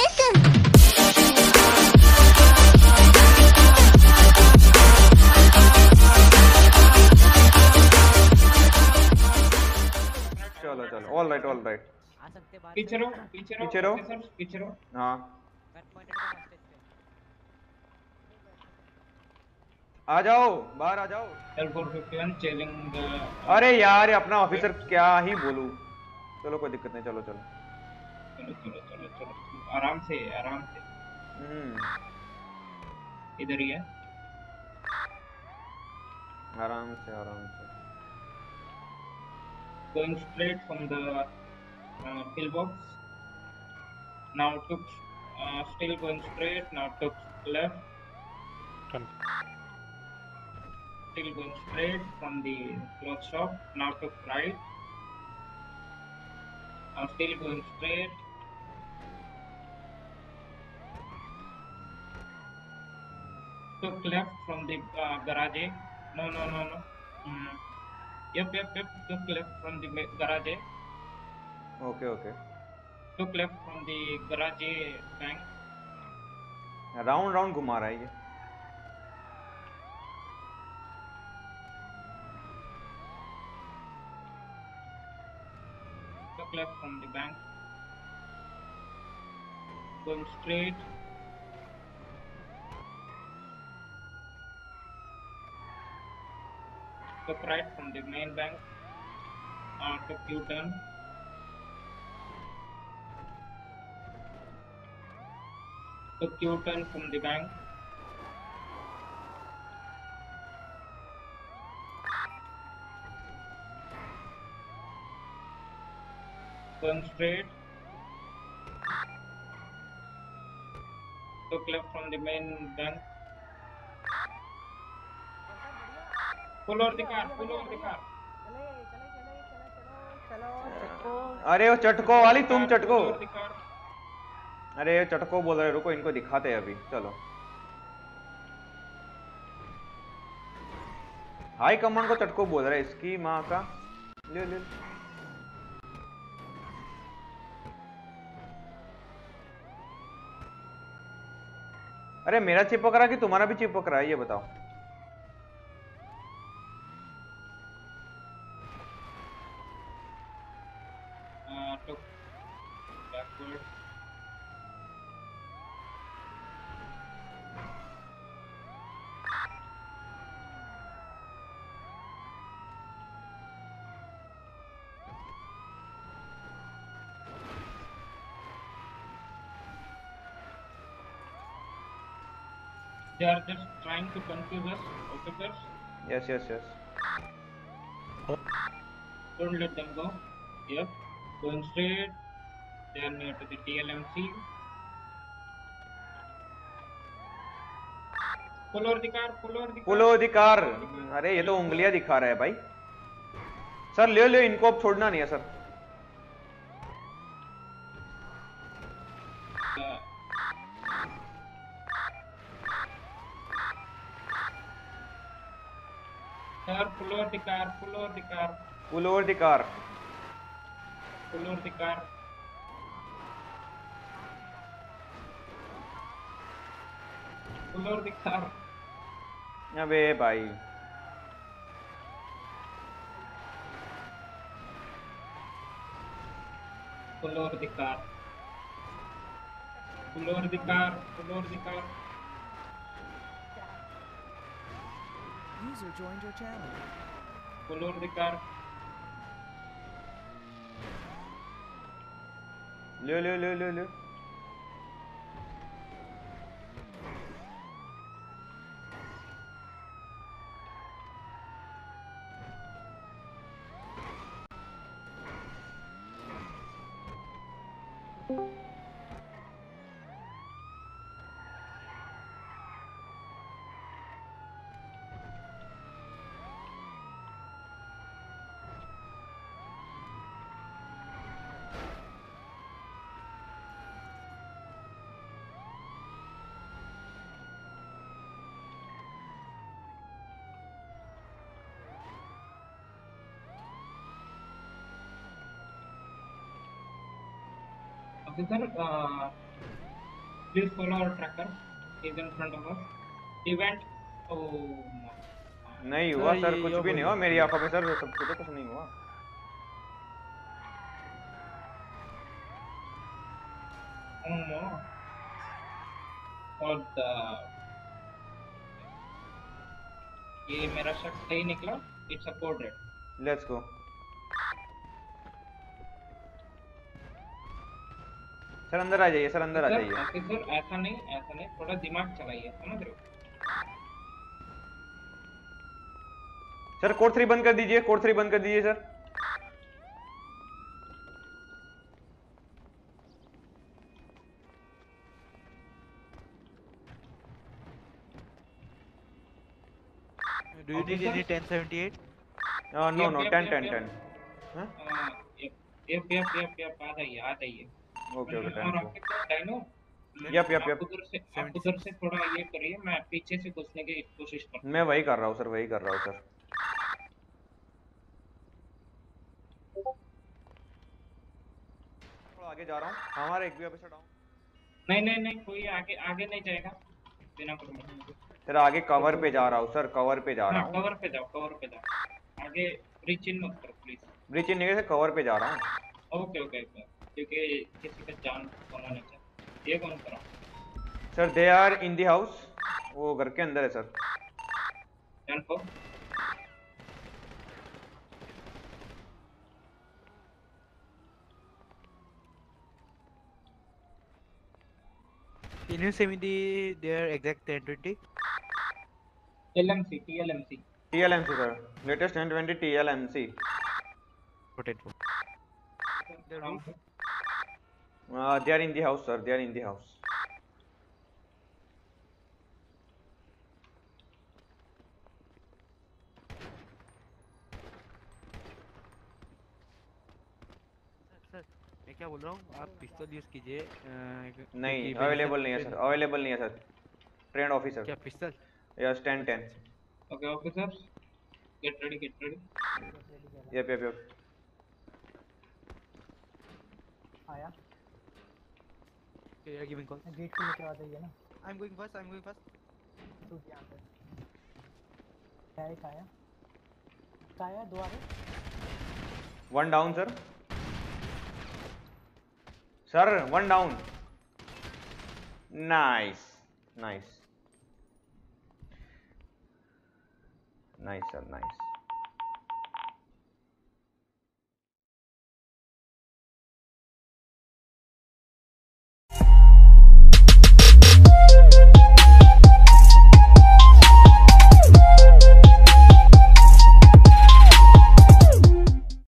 चलो चलो, all right all right. आ सकते बाहर पीछे रहो पीछे रहो। सर, पीछे रहो। हाँ गन पॉइंटेड करो स्टेज पे। आ जाओ, बाहर आ जाओ। L451 chasing. अरे यार ये अपना ऑफिसर क्या ही बोलूं। चलो कोई दिक्कत नहीं, चलो चलो। चलो चलो चलो चलो, आराम से आराम से। इधर ही है। आराम से आराम से। Going straight from the pillbox. Now took still going straight. Now took left. Turn. Still going straight from the cloth shop. Now took right. Now still going straight. Took left from the garage. No. Yep. Took left from the garage. Okay okay. Took left from the garage bank. Round round घुमा रहा है ये। Took left from the bank. Going straight. Took right from the main bank. Took U-turn. Took U-turn from the bank. Going straight. Took left from the main bank. Pull over the car. Pull over the car. चलो। अरे वो चटको वाली, तुम चटको। Pull over the car. अरे चटको बोल रहे, रुको इनको दिखाते हैं अभी। चलो हाई कमांड को चटको बोल रहा है, इसकी माँ का। ले ले अरे मेरा चिपक रहा कि तुम्हारा भी चिपक रहा है, ये बताओ। Took backward. They are just trying to confuse us, officers. Yes yes yes. Don't let them go. Yep. Going straight. They are near to the TLMC. Pull over the car. Pull over the car. पुलो अधिकार। अरे ये तो उंगलियां दिखा रहा है भाई। सर ले लो इनको, अब छोड़ना नहीं है sir. Sir, pull over the car. Pull over the car. Pull over the car. Pull over the car. Pull over the car. अबे भाई Pull over the car. Pull over the car. Pull over the car. User joined your channel. Pull over the car. ले ले ले ले ले। Officer, Please follow our tracker. He's in front of us. Event. Oh my. नहीं sir हुआ sir, ये कुछ यो भी नहीं हुआ बोलिए। मेरी आंखों में सर, सब कुछ नहीं हुआ। Oh no. और ये मेरा शॉट सही निकला। It's a code red. Let's go sir, अंदर आ जाइए सर, अंदर आ जाइए। ऑफिसर ऐसा नहीं, थोड़ा दिमाग चलाइए, समझ रहे हो? सर कोड 3 बंद कर दीजिए, कोड 3 बंद कर दीजिए sir. Do you need any 1078? No no, 10 10 10। Yup आ जाइए। ओके ओके, और थैंक आपके पास डायनो? यप आप उधर से थोड़ा ये करिए, मैं पीछे से घुसने की कोशिश करता मैं वही कर रहा हूँ सर, वही कर रहा हूँ सर। थोड़ा आगे जा रहा हूँ, हमारा एक भी ऑफिसर डाउन। नहीं, कोई आगे नहीं जाएगा बिना परमिशन के। सर आगे कवर पे जा रहा हूँ सर, कवर पे जा रहा हूँ। कवर पे जाओ। आगे ब्रीच इन मत करो प्लीज। ब्रीच इन नहीं, कवर पे जा रहा हूँ। ओके, क्योंकि किसी का जान होना नहीं चाहिए। ये कौन करा? Sir they are in the house, वो घर के अंदर है सर। जान को Can you send me their exact 1020? TLMC TLMC sir, latest 1020 TLMC। Potato. The roof? They are in the house sir, they are in the house। Sir मैं क्या बोल रहा हूँ, आप पिस्तौल यूज कीजिए। नहीं अवेलेबल नहीं है सर, अवेलेबल नहीं है सर। Trend officer. क्या पिस्तौल? Yes 10 10। Okay officer, get ready. Yup. आया Okay, you are giving call. Gate को लेके आ जाइए ना। I'm going first. तू यहाँ पे काया दो आ रहे। One down sir, sir one down. Nice sir, nice.